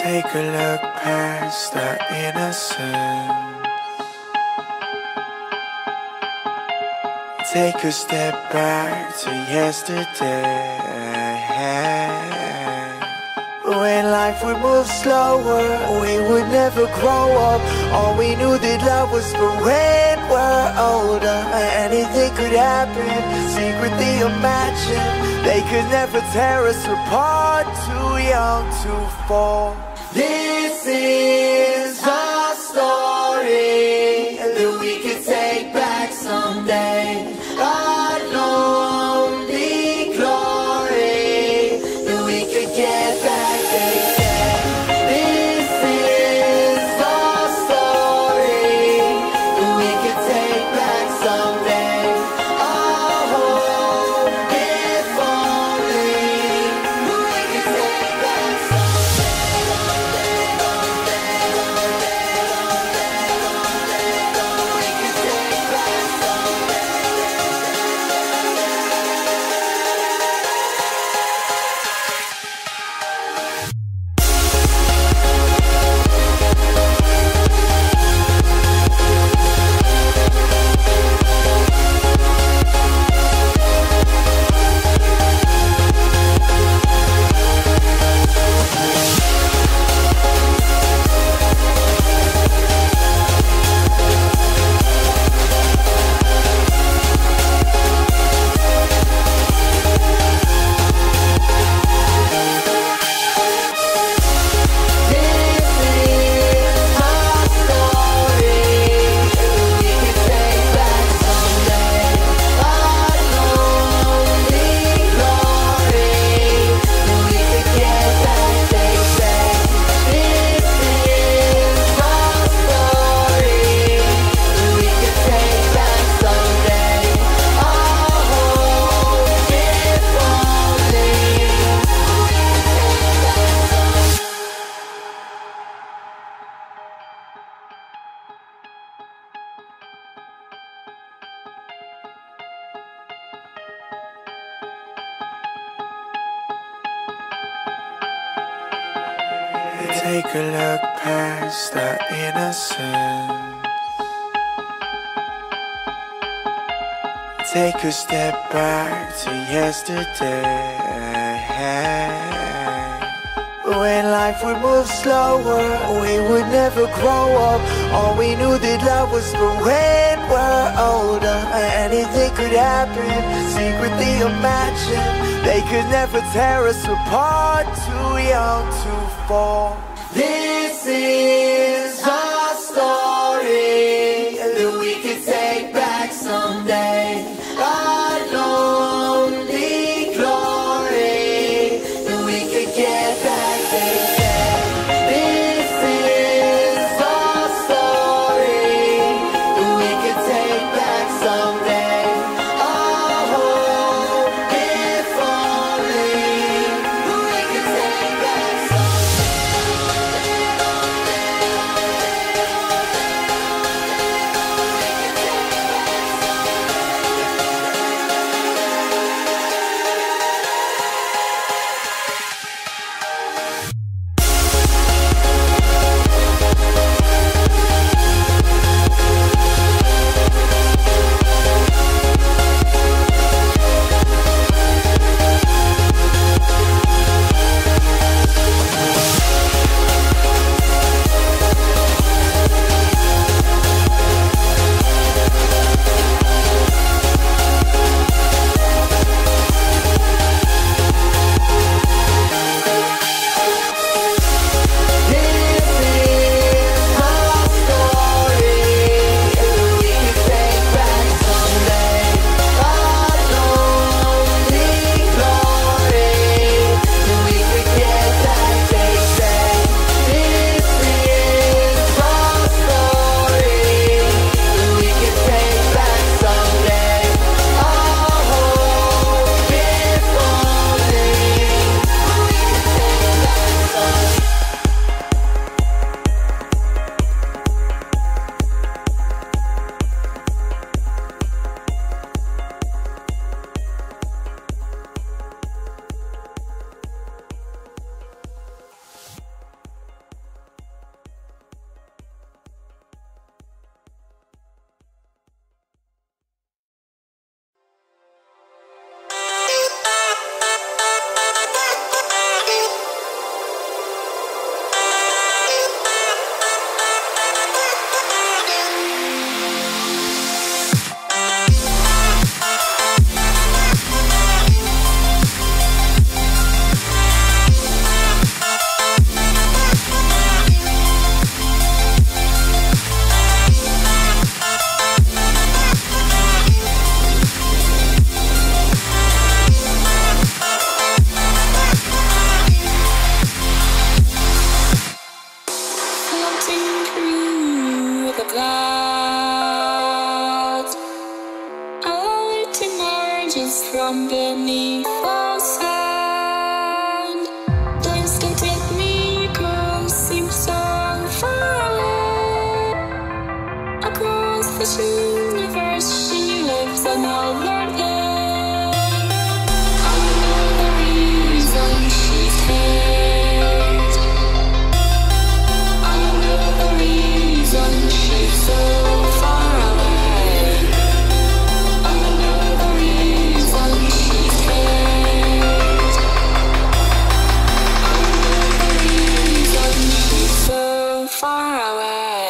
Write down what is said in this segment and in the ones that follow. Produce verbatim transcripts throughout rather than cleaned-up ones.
Take a look past our innocence. Take a step back to yesterday. When life would move slower, we would never grow up. All we knew that love was for when we're older. Anything could happen, secretly imagine. They could never tear us apart, too young to fall. This is our story that we could take back someday. Our lonely glory that we could get back, they said. This is our story that we could take back someday. Our hope, if only we could take back Take a look past our innocence. Take a step back to yesterday. When life would move slower, we would never grow up. All we knew that love was for when we're older. Anything could happen, secretly imagine. They could never tear us apart, too young to fall. This is our story that we could take back someday. Our lonely glory that we could get back, they said. This is our story that we could take back someday. Our hope, if only we could take back someday. emerges from beneath the sand. The instinctive miracle seems so far away. Across this universe, she lives another day. I know the reason she stays. I know the reason she's so far away. I know the reason she stays. I know the reason she's so far away.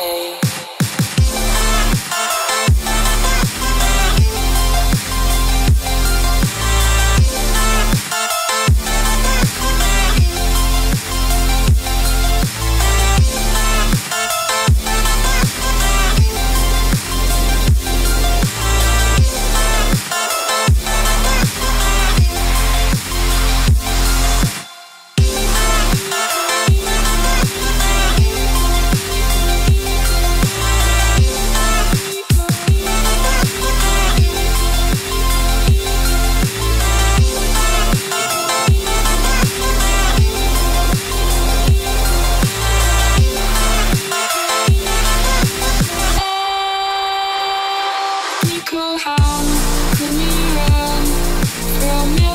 How could we run from you?